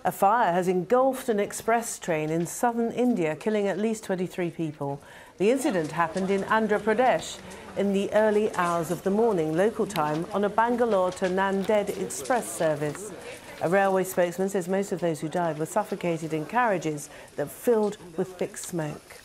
A fire has engulfed an express train in southern India, killing at least 23 people. The incident happened in Andhra Pradesh in the early hours of the morning, local time, on a Bangalore to Nanded express service. A railway spokesman says most of those who died were suffocated in carriages that filled with thick smoke.